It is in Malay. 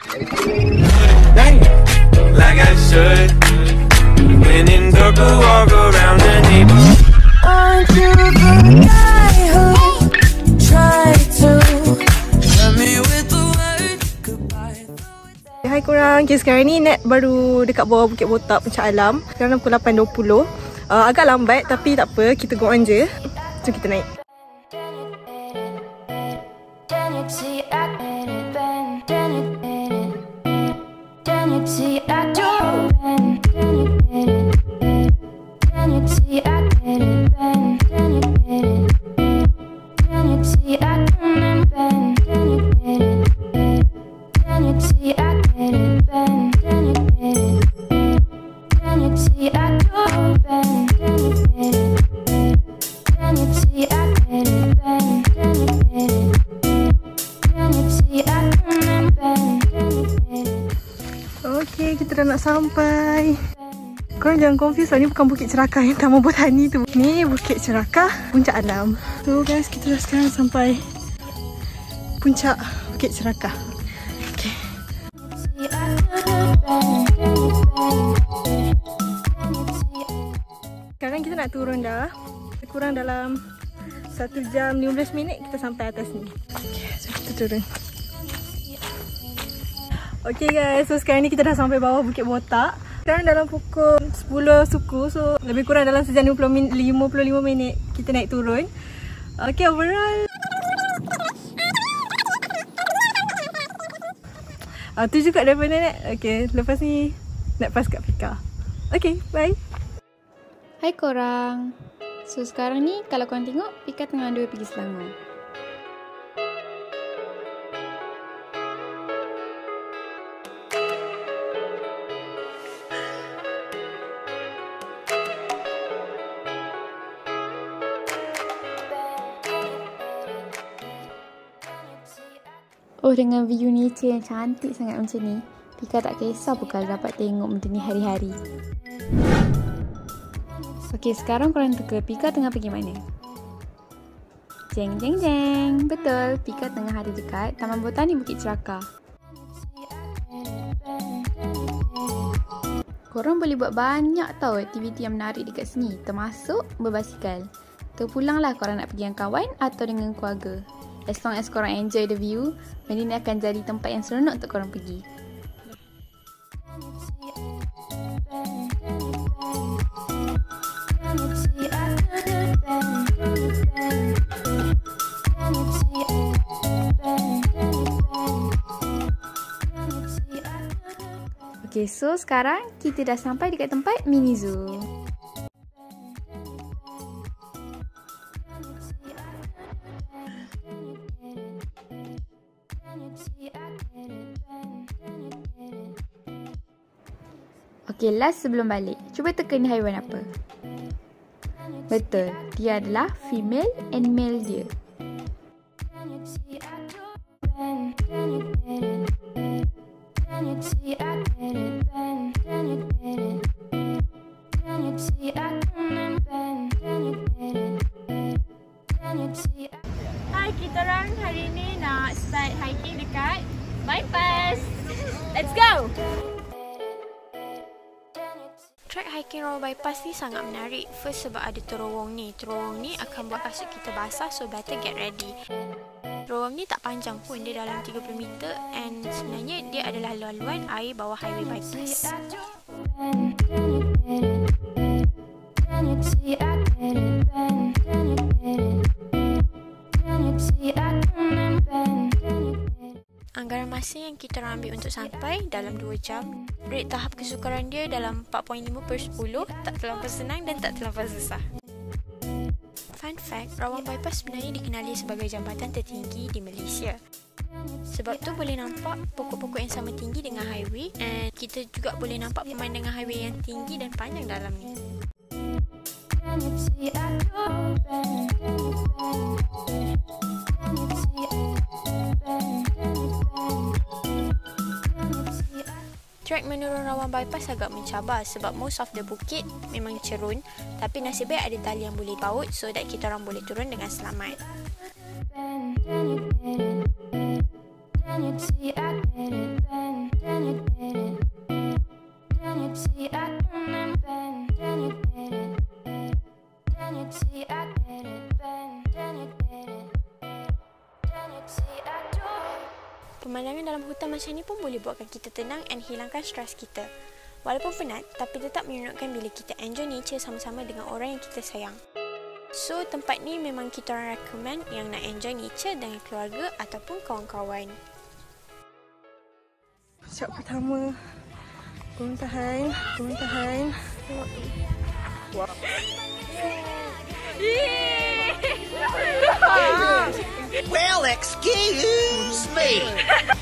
Like I should. When in dark, walk around the neighborhood. Aren't you the guy who tried to love me with the word goodbye? Hai korang, okay, sekarang ni Nat baru dekat bawah Bukit Botak Puncak Alam. Sekarang pukul 8.20. Agak lambat tapi tak apa, kita go on je. Jom kita naik. Okay, kita dah nak sampai. Korang jangan confuse lah, ni bukan Bukit Cerakah yang Taman Botani tu. Ni Bukit Cerakah Puncak Alam. So guys, kita dah sekarang sampai puncak Bukit Cerakah. Okay. Sekarang kita nak turun dah. Kurang dalam 1 jam 15 minit kita sampai atas ni. Okay, so kita turun. Okay guys, so sekarang ni kita dah sampai bawah Bukit Botak. Sekarang dalam pukul 10 suku. So lebih kurang dalam sejam 55 minit kita naik turun. Okay, overall tu juga daripada Nat. Okay, lepas ni nak pass kat Pika. Okay, bye. Hai korang. So sekarang ni kalau korang tengok, Pika tengah on the way pergi Selangor. Oh, dengan view nature yang cantik sangat macam ni, Pika tak kisah pun kalau dapat tengok benda ni hari-hari. Okey, sekarang korang teka Pika tengah pergi mana? Jeng jeng jeng. Betul, Pika tengah ada dekat Taman Botani Bukit Cerakah. Korang boleh buat banyak tau aktiviti yang menarik dekat sini, termasuk berbasikal. Terpulanglah korang nak pergi dengan kawan atau dengan keluarga. As long as korang enjoy the view, benda ni akan jadi tempat yang seronok untuk korang pergi. Okay, so sekarang kita dah sampai dekat tempat mini zoo. Okay, last sebelum balik, cuba teka ni haiwan apa? Betul, dia adalah female and male dia. Hai, kita orang hari ni nak start hiking dekat Bypass. Let's go! Trek hiking Rawa Bypass ni sangat menarik. First sebab ada terowong ni. Terowong ni akan buat kasut kita basah, so better get ready. Terowong ni tak panjang pun, dia dalam 30 meter and sebenarnya dia adalah laluan air bawah highway bypass. Anggaran masa yang kita ambil untuk sampai dalam 2 jam. Rate tahap kesukaran dia dalam 4.5/10, tak terlampau senang dan tak terlampau susah. Fun fact, Rawang Bypass sebenarnya dikenali sebagai jambatan tertinggi di Malaysia. Sebab tu boleh nampak pokok-pokok yang sama tinggi dengan highway, and kita juga boleh nampak pemandangan highway yang tinggi dan panjang dalam ni. Trek menurun Rawang Bypass agak mencabar sebab most of the bukit memang cerun, tapi nasib baik ada tali yang boleh baut so that kita orang boleh turun dengan selamat. Pemandangan dalam hutan macam ni pun boleh buatkan kita tenang and hilangkan stres kita. Walaupun penat, tapi tetap menyenangkan bila kita enjoy nature sama-sama dengan orang yang kita sayang. So, tempat ni memang kita orang recommend yang nak enjoy nature dengan keluarga ataupun kawan-kawan. Shot pertama. Korang tahan. Tengok tu. Wow. Well, excuse me.